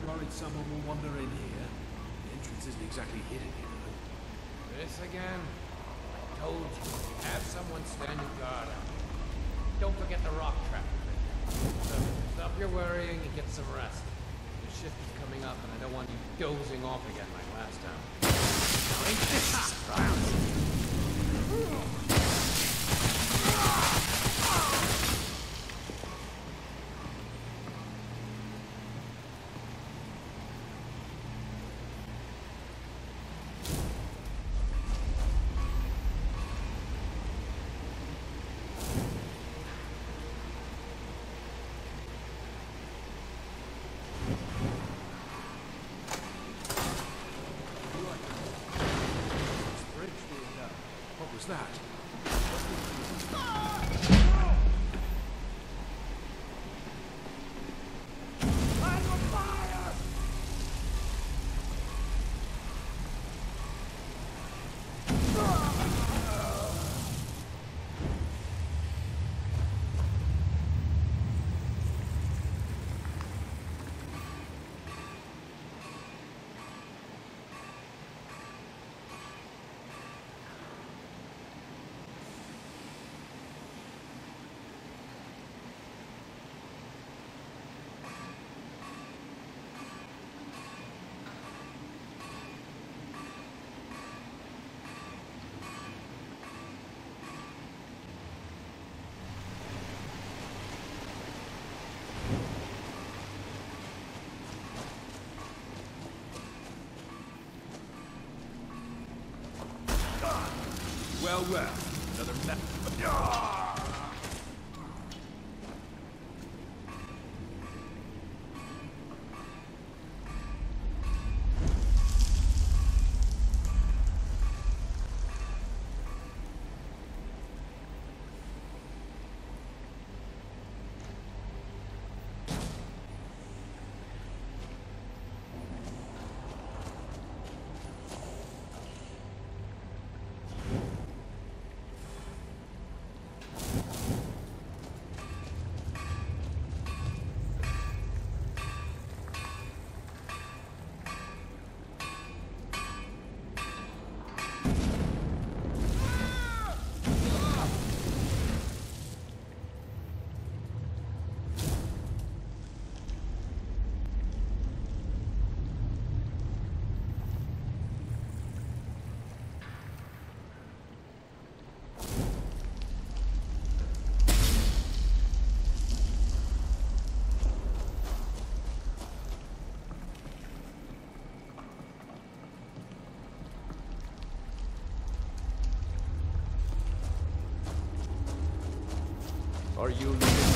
Worried someone will wander in here? The entrance isn't exactly hidden, you know. This again? I told you. Have someone standing guard out. Don't forget the rock trap. So, stop your worrying and get some rest. Your shift is coming up, and I don't want you dozing off again like last time. Now, ain't this a surprise? What was that? Well, another Are you leaving?